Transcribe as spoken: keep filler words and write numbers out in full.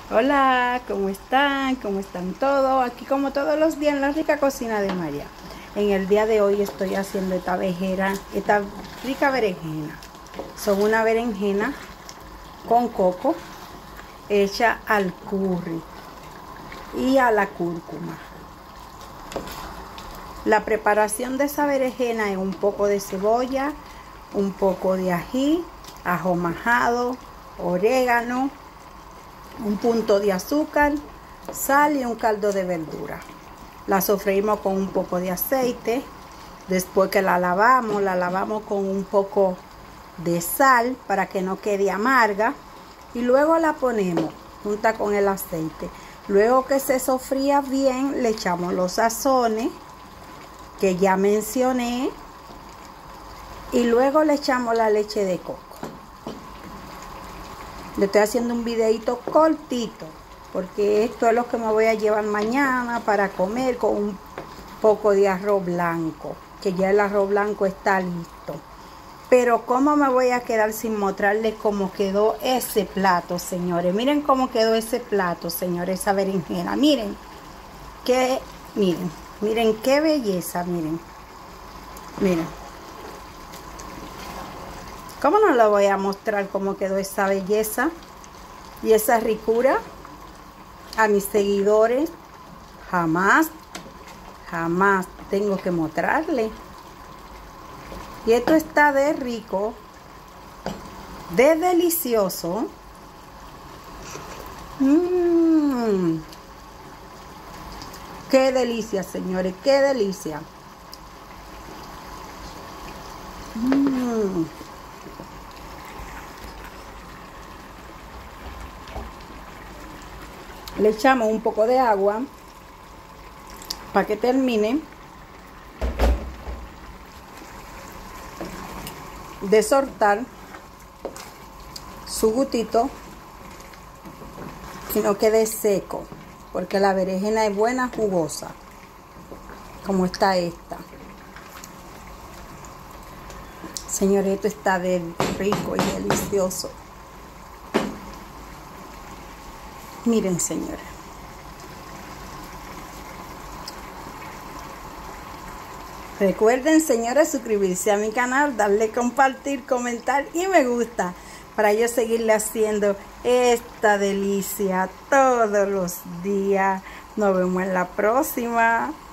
Hola, ¿cómo están? ¿Cómo están todos? Aquí como todos los días en la rica cocina de María. En el día de hoy estoy haciendo esta vejera, esta rica berenjena. Son una berenjena con coco hecha al curry y a la cúrcuma. La preparación de esa berenjena es un poco de cebolla, un poco de ají, ajo majado, orégano, un punto de azúcar, sal y un caldo de verdura. La sofreímos con un poco de aceite. Después que la lavamos, la lavamos con un poco de sal para que no quede amarga. Y luego la ponemos junta con el aceite. Luego que se sofría bien, le echamos los sazones que ya mencioné. Y luego le echamos la leche de coco. Le estoy haciendo un videito cortito porque esto es lo que me voy a llevar mañana para comer con un poco de arroz blanco, que ya el arroz blanco está listo. Pero cómo me voy a quedar sin mostrarles cómo quedó ese plato, señores. Miren cómo quedó ese plato, señores, esa berenjena. Miren, que, miren, miren qué belleza, miren, miren. ¿Cómo no les voy a mostrar cómo quedó esa belleza y esa ricura a mis seguidores? Jamás, jamás tengo que mostrarle. Y esto está de rico, de delicioso. Mmm. Qué delicia, señores, qué delicia. Mmm. Le echamos un poco de agua para que termine de soltar su gustito y no quede seco, porque la berenjena es buena jugosa como está esta. Señores, esto está de rico y delicioso. Miren, señores. Recuerden, señores, suscribirse a mi canal, darle compartir, comentar y me gusta para yo seguirle haciendo esta delicia todos los días. Nos vemos en la próxima.